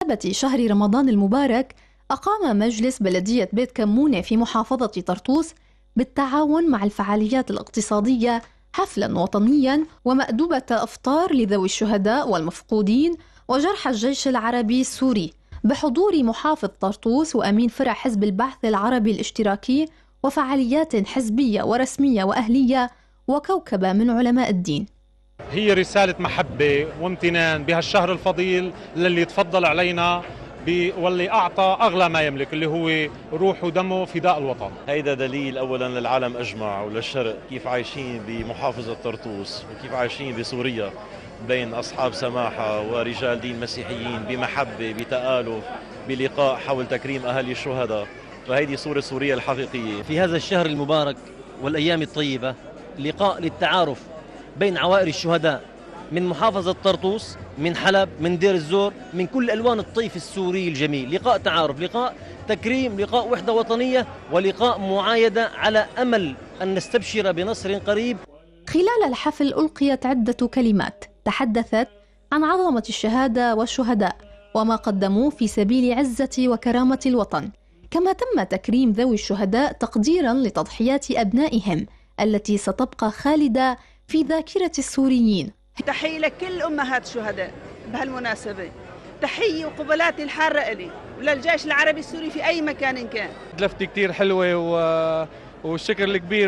بمناسبة شهر رمضان المبارك، أقام مجلس بلدية بيت كمونة في محافظة طرطوس بالتعاون مع الفعاليات الاقتصادية حفلاً وطنياً ومأدبة أفطار لذوي الشهداء والمفقودين وجرحى الجيش العربي السوري بحضور محافظ طرطوس وأمين فرع حزب البعث العربي الاشتراكي وفعاليات حزبية ورسمية وأهلية وكوكبة من علماء الدين. هي رسالة محبة وامتنان بهالشهر الفضيل للي تفضل علينا واللي أعطى أغلى ما يملك اللي هو روح ودمه فداء الوطن. هيدا دليل أولا للعالم أجمع وللشرق كيف عايشين بمحافظة طرطوس وكيف عايشين بسوريا بين أصحاب سماحة ورجال دين مسيحيين بمحبة بتآلف بلقاء حول تكريم أهالي الشهداء. فهيدي صورة سوريا الحقيقية. في هذا الشهر المبارك والأيام الطيبة لقاء للتعارف بين عوائل الشهداء من محافظة طرطوس، من حلب، من دير الزور، من كل ألوان الطيف السوري الجميل. لقاء تعارف، لقاء تكريم، لقاء وحدة وطنية، ولقاء معايدة على أمل أن نستبشر بنصر قريب. خلال الحفل ألقيت عدة كلمات تحدثت عن عظمة الشهادة والشهداء وما قدموه في سبيل عزة وكرامة الوطن، كما تم تكريم ذوي الشهداء تقديراً لتضحيات أبنائهم التي ستبقى خالدة في ذاكرة السوريين. تحية لكل أمهات الشهداء بهالمناسبة، تحية وقبلاتي الحارة إلي وللجيش العربي السوري في أي مكان كان. لفتة كتير حلوة والشكر الكبير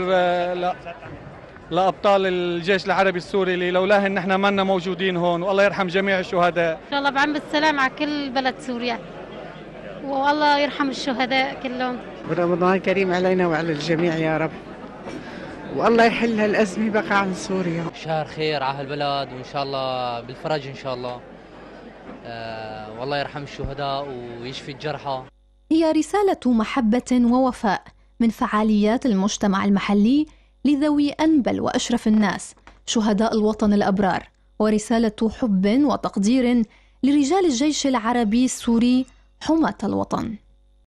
لأبطال الجيش العربي السوري اللي لولاهن نحن منا موجودين هون، والله يرحم جميع الشهداء. إن شاء الله بعم بالسلام على كل بلد سوريا والله يرحم الشهداء كلهم. رمضان كريم علينا وعلى الجميع يا رب، والله يحل هالأزمة بقى عن سوريا. شهر خير على هالبلد وإن شاء الله بالفرج إن شاء الله. والله يرحم الشهداء ويشفي الجرحى. هي رسالة محبة ووفاء من فعاليات المجتمع المحلي لذوي أنبل وأشرف الناس شهداء الوطن الأبرار، ورسالة حب وتقدير لرجال الجيش العربي السوري حماة الوطن.